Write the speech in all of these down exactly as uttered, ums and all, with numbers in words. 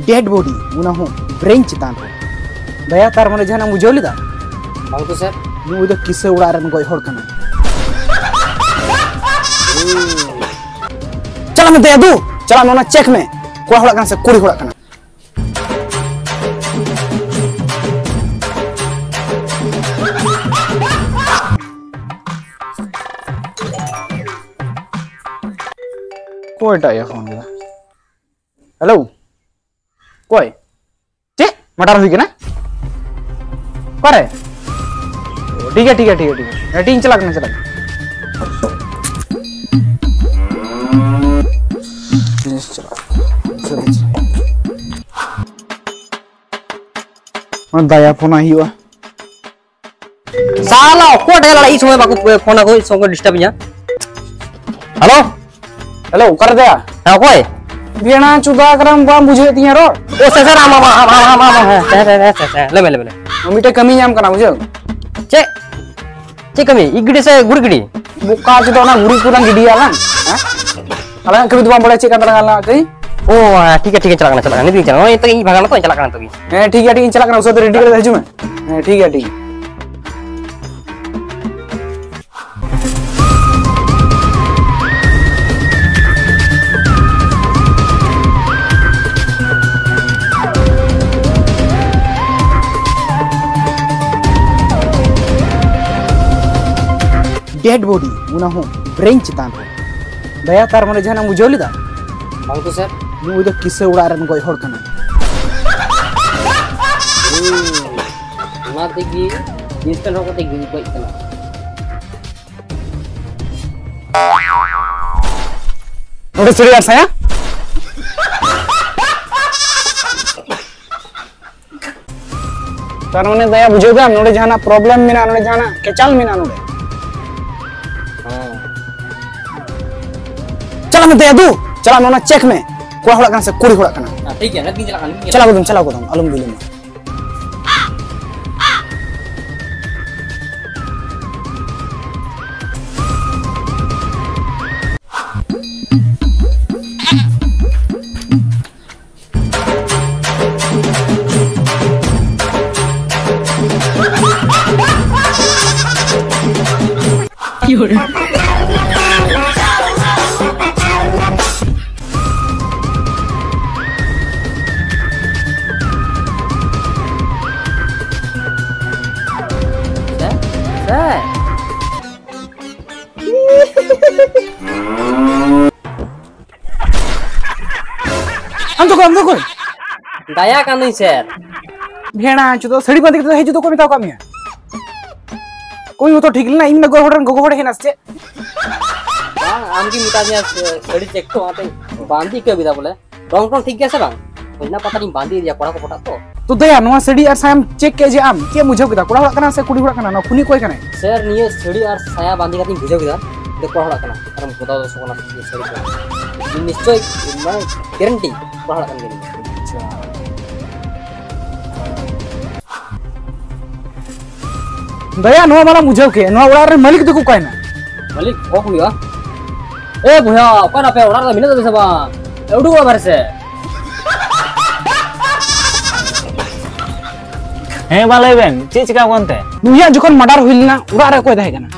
dead body उना हो brain चितान रे दया तार माने जहाना बुझाव लिदा बांग तो सर नु दो किसे उड़ा रन गय हर कना चला में दया दू चला नोना चेक में कोड़ा होड़ा कना से कुड़ी होड़ा कना कोयटा या फोन दा हेलो कोई चे मटार हुई के ना करे ठीक है ठीक है ठीक है ठीक है टीम चला करना चला चला दया फोन आई हुआ साला कोट है लड़ाई समय बाकू फोन को संग डिस्टर्ब या हेलो हेलो कर दया हां कोई बिना चुदा करम बाम बुझे तिया रो ओ से सर आमा आमा आमा आमा है ले ले ले मिटे कमी नाम करना बुझो चे चे कमी इगड़ी से गुड़गड़ी बुका चुदा ना गुड़ी पूरा गिडी आला हैं अला कभी तुम बड़े चेक अंदर गाला कई ओ ठीक है ठीक है चला करना चला नहीं चला ये तो ई भागना तो चला करना तो भी हां ठीक है ठीक है चला करना उसे तो रेडी कर भेजू मैं हां ठीक है ठीक है डेड बॉडी उना हो ब्रेन चितान रे दया तार माने जहाना बुझाव लिदा बांग तो सर नु दो किसे उड़ा रन गय हर कना ना देगी डिजिटल होको देगी गय कना नोडे सीरियस साया तार माने दया बुझाव दा नोडे जहाना प्रॉब्लम मिना नोडे जहाना केचाल मिना नोडे चला में दया दू चला नोना चेक में कोड़ा होड़ा कना से कुड़ी होड़ा कना ठीक है ना चला करना चला गोदम चला गोदम अलम दिले में हम तो हम तो कोई दया का नहीं सर भेड़ा चुदो सड़ी बंद करते है जो तो कोई बताओ कमी है कोई वो तो ठीक ना इन गोर होड़न गोगो होड़े है नस्ते हां आम की मिटा दिया सड़ी चेक तो आते बांधी के बिदा बोले रंग रंग ठीक कैसे बांग कोइना पता नहीं बांधी दिया पड़ा को पटा तो तो दया नोआ सड़ी और साम चेक के जे आम के मुझे किदा कोड़ा कना से कुड़ी होड़ा कना ना खुनी कोई कने सर निये सड़ी और साया बांधी का तीन बुझो किदा दे कोड़ा होड़ा कना हम बताओ दो सोना सड़ी निश्चय मैं गारंटी कोड़ा होड़ा कन दया नोआ वाला मुझे के नोआ उड़ा रे मालिक देखो काई ना मालिक ओ भैया ए भैया कोना पे उड़ा मिने तो सबा एडू बार से हे बाले बेन चे चिका कोनते नुया जखन मर्डर होइलना उड़ा रे कोई दहे कना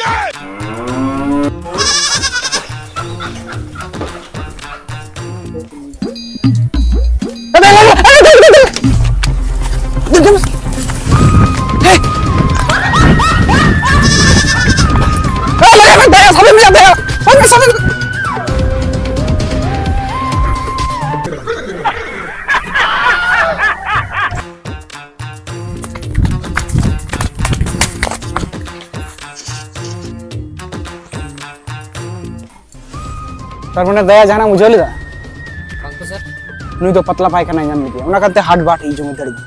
तार माने दया जाना मुझे लिदा बांग तो सर नुई तो पतला पायखाना नाम लिया उना करते हार्ट बाट ही जो में दड़ी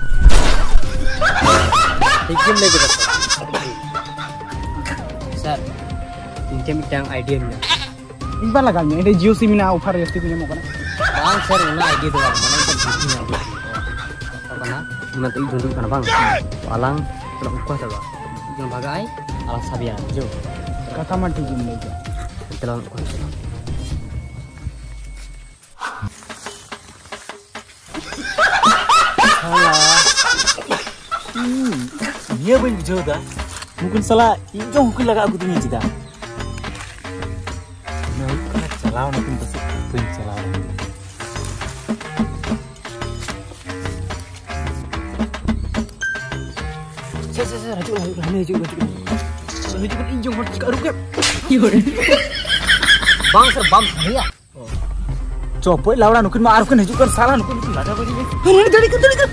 ठीक है लेके बस सर इनके मिटांग आईडिया मिला इन बार लगा में जियो सिम ना ऑफर यस्ती कुछ मकना बांग सर उना आईडिया दो माने तो बुद्धि ना karena cuma itu duduk karena bang alang kalau ukah coba jangan bagai alas sabian jo kata mati gini aja telan ukah ये बन बुझाव दा मुकुल साला इजो हुकुल लगा अगु तुम चिदा मैं हुकुल चलाव ना तुम बस तुम चलाव से से से रजू रजू रजू रजू रजू इजो मत रुक bang sir bam saya चौपय लावड़ा नुकिन मा आरकुन हजुकर साला नुकिन लाजा बजी अरे जड़ी कर जड़ी कर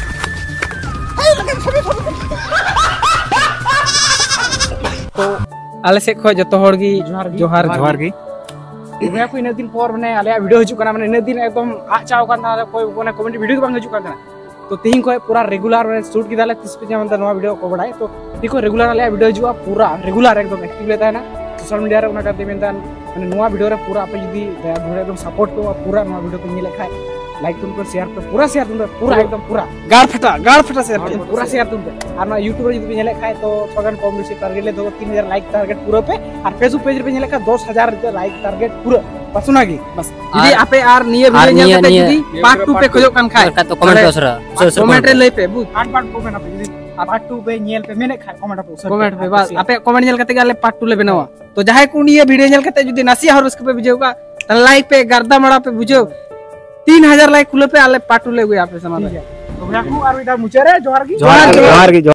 तो आले से खो जतो हर गी जोहार जोहार गी मैं कोई इन दिन पर माने आले वीडियो हजु कना माने इन दिन एकदम आ चाव करना कोई कोने कमेंट वीडियो के बांग हजु करना तो तीन को पूरा रेगुलर माने शूट की दाले तीस पे जमन नवा वीडियो को बढ़ाए तो देखो रेगुलर आले वीडियो हजु पूरा रेगुलर एकदम एक्टिव लेता है ना सोशल मीडिया रे उना करते मेनतान माने नवा वीडियो रे पूरा पे जदी दया धरे एकदम सपोर्ट को पूरा नवा वीडियो को मिले खाए लाइक तुमको शेयर पे पूरा शेयर तुम पूरा एकदम पूरा गाड़ फटा गाड़ फटा शेयर पे पूरा शेयर तुम पे और ना यूट्यूब रे जदी नेले खाए तो थोगन कम बेसी टारगेट ले दो तीन हज़ार लाइक टारगेट पूरा पे और फेसबुक पेज पे नेले का दस हज़ार लाइक टारगेट पूरा बसुना की बस जदी आपे आर निये वीडियो नेल कते जदी पार्ट टू पे खोजो कान खाए तो कमेंट दोसरा कमेंट रे ले पे बु आठ पार्ट कमेंट आपे जदी पार्ट टू पे नेल पे मेने खाए कमेंट पे कमेंट पे बस आपे कमेंट नेल कते गाले पार्ट टू ले बनावा तो जहां को निये वीडियो नेल कते जदी नासिया हर उसके पे बुझेगा त लाइक पे गर्दा मड़ा पे बुझो तीन हजार लाइक खुले पे आले पार्ट टू ले गए आप पे समाज तो भैया को और इधर मुचरे जोहार की जोहार की